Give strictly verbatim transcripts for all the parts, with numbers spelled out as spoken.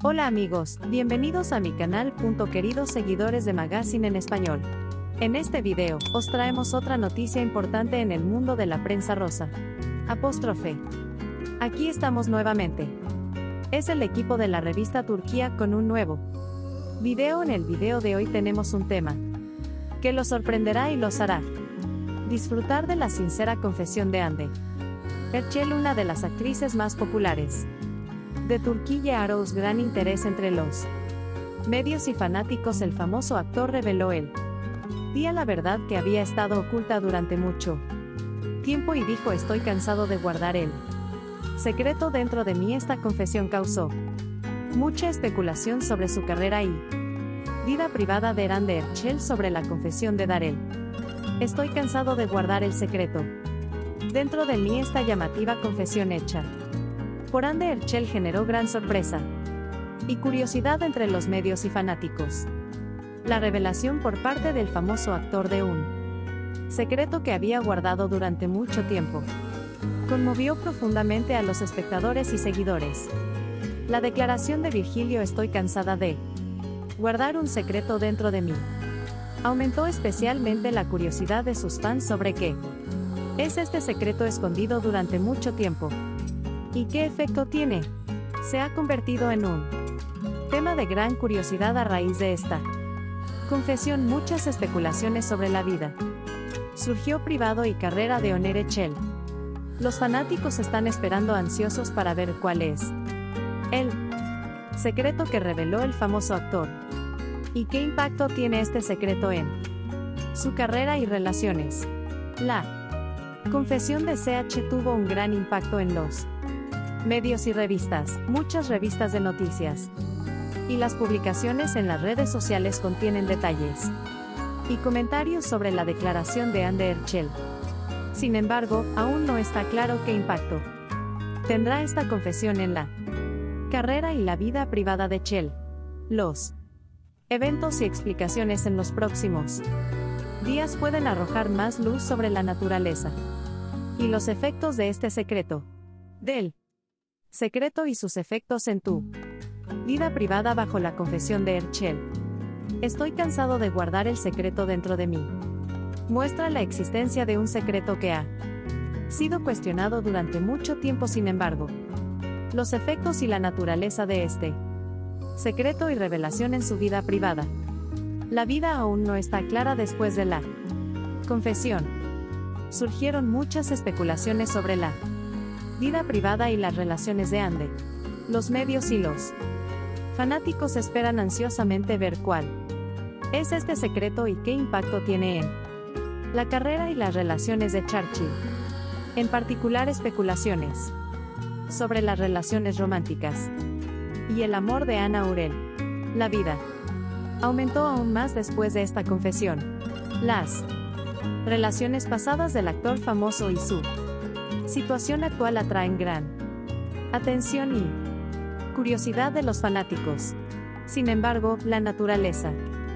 Hola amigos, bienvenidos a mi canal. Queridos seguidores de Magazine en Español. En este video, os traemos otra noticia importante en el mundo de la prensa rosa. Apóstrofe. Aquí estamos nuevamente. Es el equipo de la revista Turquía con un nuevo video. En el video de hoy tenemos un tema que los sorprenderá y los hará disfrutar de la sincera confesión de Hande Erçel, una de las actrices más populares de Turquía. Arouse gran interés entre los medios y fanáticos. El famoso actor reveló el día la verdad que había estado oculta durante mucho tiempo y dijo: estoy cansado de guardar el secreto dentro de mí. Esta confesión causó mucha especulación sobre su carrera y vida privada de Hande Erçel. Sobre la confesión de Darel: estoy cansado de guardar el secreto dentro de mí. Esta llamativa confesión hecha por Hande Erçel generó gran sorpresa y curiosidad entre los medios y fanáticos. La revelación por parte del famoso actor de un secreto que había guardado durante mucho tiempo conmovió profundamente a los espectadores y seguidores. La declaración de Virgilio: estoy cansada de guardar un secreto dentro de mí, aumentó especialmente la curiosidad de sus fans sobre qué es este secreto escondido durante mucho tiempo y qué efecto tiene. Se ha convertido en un tema de gran curiosidad a raíz de esta confesión. Muchas especulaciones sobre la vida, surgió privado y carrera de Hande Erçel. Los fanáticos están esperando ansiosos para ver cuál es el secreto que reveló el famoso actor y qué impacto tiene este secreto en su carrera y relaciones. La confesión de C H tuvo un gran impacto en los medios y revistas. Muchas revistas de noticias y las publicaciones en las redes sociales contienen detalles y comentarios sobre la declaración de Hande Erçel. Sin embargo, aún no está claro qué impacto tendrá esta confesión en la carrera y la vida privada de Erçel. Los eventos y explicaciones en los próximos días pueden arrojar más luz sobre la naturaleza y los efectos de este secreto, del secreto y sus efectos en tu vida privada. Bajo la confesión de Erçel: estoy cansado de guardar el secreto dentro de mí, muestra la existencia de un secreto que ha sido cuestionado durante mucho tiempo. Sin embargo, los efectos y la naturaleza de este secreto y revelación en su vida privada. La vida aún no está clara después de la confesión. Surgieron muchas especulaciones sobre la vida privada y las relaciones de Hande. Los medios y los fanáticos esperan ansiosamente ver cuál es este secreto y qué impacto tiene en la carrera y las relaciones de Erçel. En particular, especulaciones sobre las relaciones románticas y el amor de Ana Aurel. La vida aumentó aún más después de esta confesión. Las relaciones pasadas del actor famoso y su situación actual atraen gran atención y curiosidad de los fanáticos. Sin embargo, la naturaleza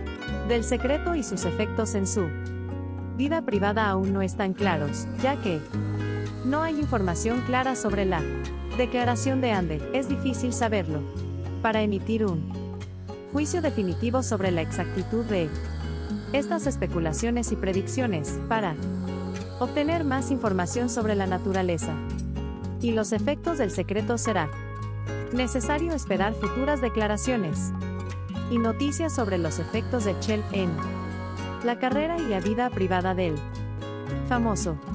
del secreto y sus efectos en su vida privada aún no están claros, ya que no hay información clara sobre la declaración de Hande. Es difícil saberlo para emitir un juicio definitivo sobre la exactitud de estas especulaciones y predicciones. Para obtener más información sobre la naturaleza y los efectos del secreto será necesario esperar futuras declaraciones y noticias sobre los efectos de Erçel en la carrera y la vida privada del famoso.